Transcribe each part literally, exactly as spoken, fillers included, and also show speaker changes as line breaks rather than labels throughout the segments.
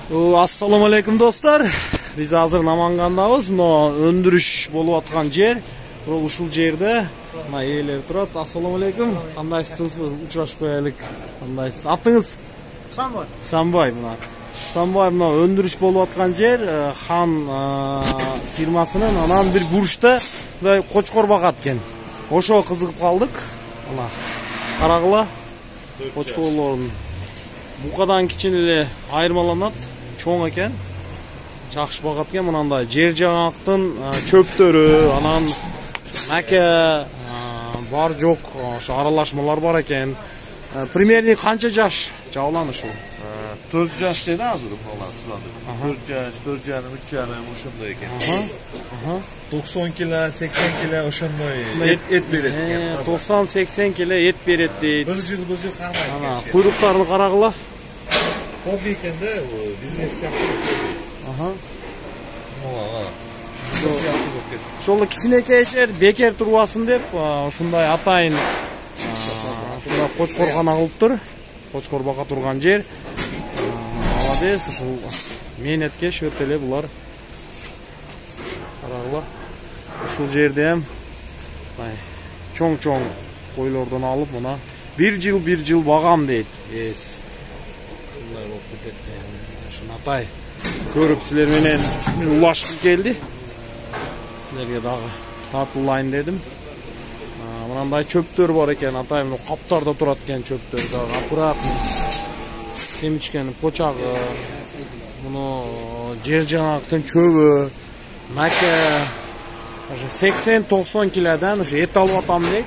Assalamu alaikum dostlar. Biz hazır Namangandabız. Mына өндүрүш болуп аткан жер. Бирок ушул жерде мына ээлер турат. Assalamu alaikum. Кандайсыз? Учурашпай элек. Кандайсыз? Атыңыз?
Самбай.
Самбай мына. Самбай мына өндүрүш болуп аткан жер Хан фирмасынын анан бир бурчта мындай кочкор багат экен. Ошого кызыгып калдык. Мына карагыла. Кочкорлордун букадан кичине эле айырмаланат. Чоң экен. Жакшы багат экен. Мынандай жер жаңактын чөптөрү, анан маке бар жок, ошо аралашмалар бар экен. Примерно канча жаш жабылан ушул?
төрт жаш dedi азыр балар сұрады. төрт жаш, төрт жарым, үч жарым ошондой экен. токсон кило, сексен кило ошондой эт берет экен.
токсон сексен кило эт берет дейт.
бир жыл бир жыл кармайт.
Ана куйруктарын карагыла.
Хобби экен да, бизнес сыяктуу ошой.
Аха.
Ооба. Бизнес сыяктуу болуп кетти.
Ошол кичинекей жер бекер турбасын деп, ушундай атайын ушундай кочкоргана кылыптыр. Кочкор бака турган жер. Молодец, ушул мээнеткеш өтө эле булар. Карагыла. Ушул жерде эм чоң-чоң койлордон алып мына бир жыл бир жыл багам дейт. Эс. Ушундай болуп кетет. Ушуну атай көрүп силер менен улашкым келди. Силерге дагы тартуулайын дедим. Мынандай чөптөр бар экен, атай мына каптарда турат экен чөптөр дагы аккуратный. Семичкенин почагы, муну жер жаңактын чөбү, маке сексен токсон килодан ушу эт алып атам дейт.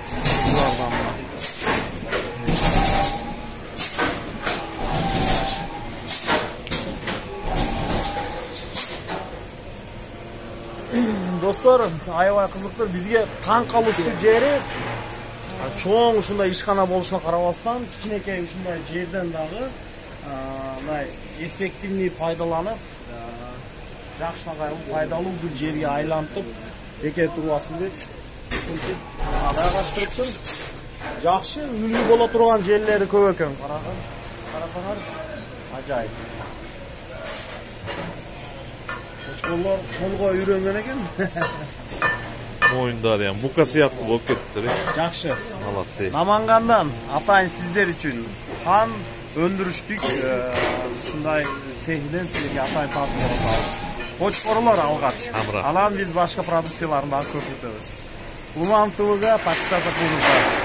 Достор, аябай кызыктыр. Бизге таң калыштуу жери чоң ушундай ишкана болушуна карабастан, кичинекей ушундай жерден дагы мындай эффективный пайдаланып, жакшынакай пайдалуу бир жерге айлантып, бекер турбасын деп ушинтип адагаштырыптыр. Жакшы үлгү боло турган жерлери көп экен. Караган, карасаңар ажайып. Кочкорлор колго үйрөнгөн экен.
Моюндары эми бука сыяктуу болуп кеттиптир.
Жакшы.
Молодцы.
Намангандан атайын сиздер үчүн Хан өндүрүштүк ушундай цехинен силерге атайын тартып атабыз. Кочкорлор алгач. Анан биз башка продукцияларды дагы көрсөтөбүз. Улан ТВга подписаться кылыңыздар.